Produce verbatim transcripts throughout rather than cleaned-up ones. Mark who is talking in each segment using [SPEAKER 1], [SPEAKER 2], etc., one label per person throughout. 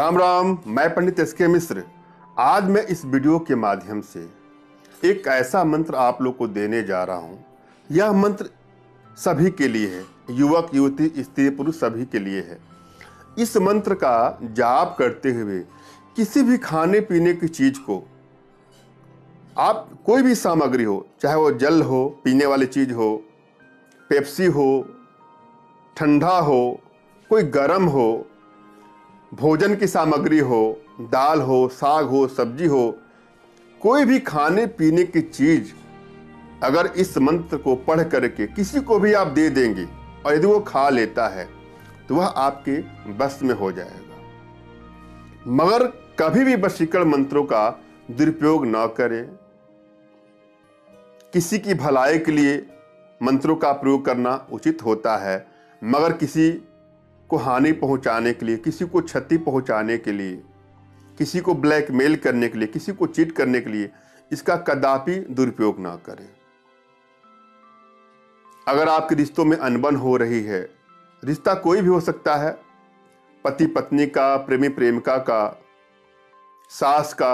[SPEAKER 1] राम राम। मैं पंडित एस के मिश्र। आज मैं इस वीडियो के माध्यम से एक ऐसा मंत्र आप लोग को देने जा रहा हूं। यह मंत्र सभी के लिए है, युवक युवती स्त्री पुरुष सभी के लिए है। इस मंत्र का जाप करते हुए किसी भी खाने पीने की चीज को, आप कोई भी सामग्री हो, चाहे वो जल हो, पीने वाली चीज हो, पेप्सी हो, ठंडा हो, कोई गर्म हो, भोजन की सामग्री हो, दाल हो, साग हो, सब्जी हो, कोई भी खाने पीने की चीज अगर इस मंत्र को पढ़ करके किसी को भी आप दे देंगे और यदि वो खा लेता है तो वह आपके बस में हो जाएगा। मगर कभी भी वशीकरण मंत्रों का दुरुपयोग न करें। किसी की भलाई के लिए मंत्रों का प्रयोग करना उचित होता है, मगर किसी को हानि पहुंचाने के लिए, किसी को क्षति पहुंचाने के लिए, किसी को ब्लैकमेल करने के लिए, किसी को चीट करने के लिए इसका कदापि दुरुपयोग ना करें। अगर आपके रिश्तों में अनबन हो रही है, रिश्ता कोई भी हो सकता है, पति पत्नी का, प्रेमी प्रेमिका का, सास का,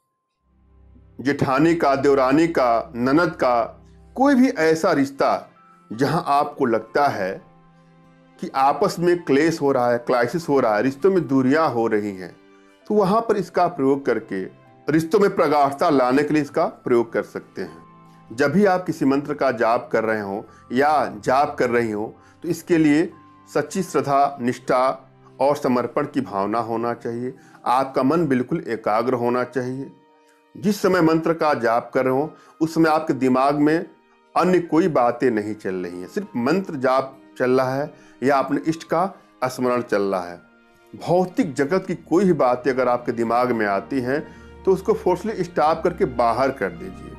[SPEAKER 1] जेठानी का, देवरानी का, ननद का, कोई भी ऐसा रिश्ता जहां आपको लगता है कि आपस में क्लेश हो रहा है, क्राइसिस हो रहा है, रिश्तों में दूरियां हो रही हैं, तो वहां पर इसका प्रयोग करके रिश्तों में प्रगाढ़ता लाने के लिए इसका प्रयोग कर सकते हैं। जब भी आप किसी मंत्र का जाप कर रहे हो या जाप कर रही हो तो इसके लिए सच्ची श्रद्धा, निष्ठा और समर्पण की भावना होना चाहिए। आपका मन बिल्कुल एकाग्र होना चाहिए। जिस समय मंत्र का जाप कर रहे हो उस समय आपके दिमाग में अन्य कोई बातें नहीं चल रही हैं, सिर्फ मंत्र जाप चल रहा है या अपने इष्ट का स्मरण चल रहा है। भौतिक जगत की कोई भी बातें अगर आपके दिमाग में आती हैं तो उसको फोर्सली स्टॉप करके बाहर कर दीजिए।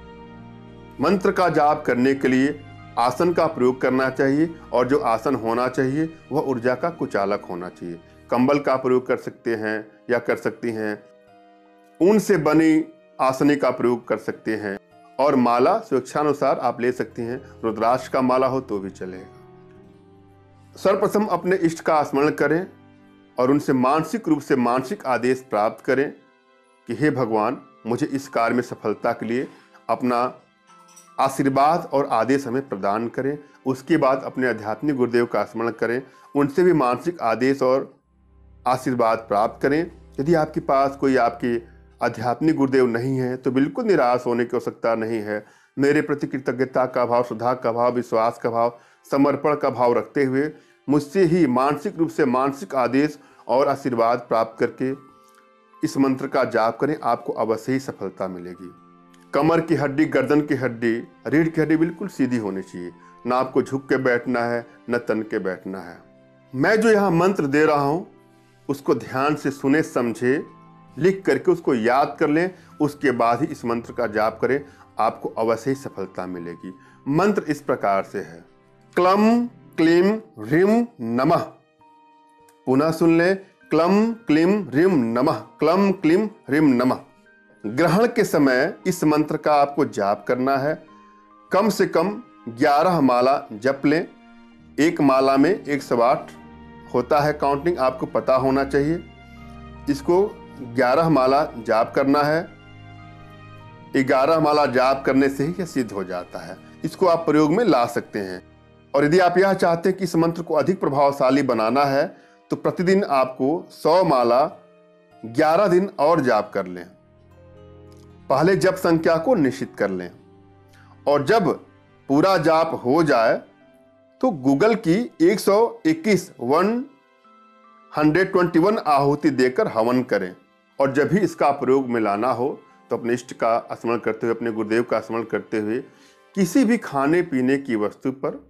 [SPEAKER 1] मंत्र का जाप करने के लिए आसन का प्रयोग करना चाहिए और जो आसन होना चाहिए वह ऊर्जा का कुचालक होना चाहिए। कंबल का प्रयोग कर सकते हैं या कर सकती हैं, ऊन से बनी आसनी का प्रयोग कर सकते हैं और माला स्वेच्छानुसार आप ले सकती हैं। रुद्राक्ष का माला हो तो भी चलेगा। सर्वप्रथम अपने इष्ट का स्मरण करें और उनसे मानसिक रूप से मानसिक आदेश प्राप्त करें कि हे भगवान, मुझे इस कार्य में सफलता के लिए अपना आशीर्वाद और आदेश हमें प्रदान करें। उसके बाद अपने आध्यात्मिक गुरुदेव का स्मरण करें, उनसे भी मानसिक आदेश और आशीर्वाद प्राप्त करें। यदि आपके पास कोई आपके आध्यात्मिक गुरुदेव नहीं है तो बिल्कुल निराश होने की आवश्यकता नहीं है। मेरे प्रति कृतज्ञता का भाव, श्रद्धा का भाव, विश्वास का भाव, समर्पण का भाव रखते हुए मुझसे ही मानसिक रूप से मानसिक आदेश और आशीर्वाद प्राप्त करके इस मंत्र का जाप करें। आपको अवश्य ही सफलता मिलेगी। कमर की हड्डी, गर्दन की हड्डी, रीढ़ की हड्डी बिल्कुल सीधी होनी चाहिए। ना आपको झुक के बैठना है, न तन के बैठना है। मैं जो यहाँ मंत्र दे रहा हूँ उसको ध्यान से सुने, समझे, लिख करके उसको याद कर लें। उसके बाद ही इस मंत्र का जाप करें, आपको अवश्य ही सफलता मिलेगी। मंत्र इस प्रकार से है, क्लम क्लीम ह्रीम नमः। पुनः सुन लें, क्लम क्लीम ह्रीम नमः, क्लम क्लीम ह्रीम नमः। ग्रहण के समय इस मंत्र का आपको जाप करना है। कम से कम ग्यारह माला जप लें। एक माला में एक सौ आठ होता है काउंटिंग, आपको पता होना चाहिए। इसको ग्यारह माला जाप करना है। ग्यारह माला जाप करने से ही यह सिद्ध हो जाता है। इसको आप प्रयोग में ला सकते हैं। और यदि आप यह चाहते हैं कि इस मंत्र को अधिक प्रभावशाली बनाना है तो प्रतिदिन आपको सौ माला ग्यारह दिन और जाप कर लें। पहले जप संख्या को निश्चित कर लें और जब पूरा जाप हो जाए तो गूगल की एक सौ इक्कीस एक सौ इक्कीस आहुति देकर हवन करें। और जब भी इसका प्रयोग में लाना हो तो अपने इष्ट का स्मरण करते हुए, अपने गुरुदेव का स्मरण करते हुए किसी भी खाने पीने की वस्तु पर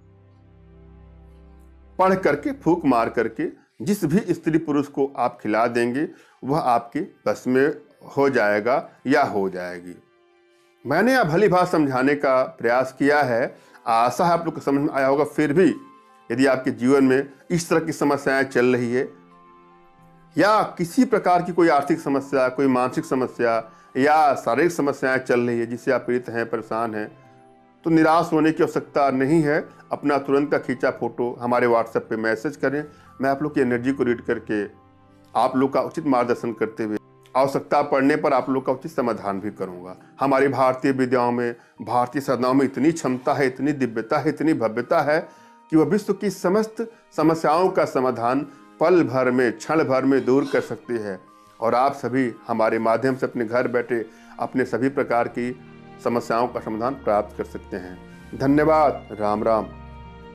[SPEAKER 1] पढ़ करके, फूंक मार करके जिस भी स्त्री पुरुष को आप खिला देंगे वह आपके बस में हो जाएगा या हो जाएगी। मैंने यह भली भात समझाने का प्रयास किया है, आशा है आप लोग को समझ में आया होगा। फिर भी यदि आपके जीवन में इस तरह की समस्याएं चल रही है या किसी प्रकार की कोई आर्थिक समस्या, कोई मानसिक समस्या या शारीरिक समस्याएं चल रही है जिससे आप पीड़ित हैं, परेशान हैं, तो निराश होने की आवश्यकता नहीं है। अपना तुरंत का खींचा फोटो हमारे व्हाट्सएप पे मैसेज करें। मैं आप लोग की एनर्जी को रीड करके आप लोग का उचित मार्गदर्शन करते हुए आवश्यकता पड़ने पर आप लोग का उचित समाधान भी करूंगा। हमारी भारतीय विद्याओं में, भारतीय साधनाओं में इतनी क्षमता है, इतनी दिव्यता है, इतनी भव्यता है कि वह विश्व की समस्त समस्याओं का समाधान पल भर में, क्षण भर में दूर कर सकती है। और आप सभी हमारे माध्यम से अपने घर बैठे अपने सभी प्रकार की समस्याओं का समाधान प्राप्त कर सकते हैं। धन्यवाद। राम राम।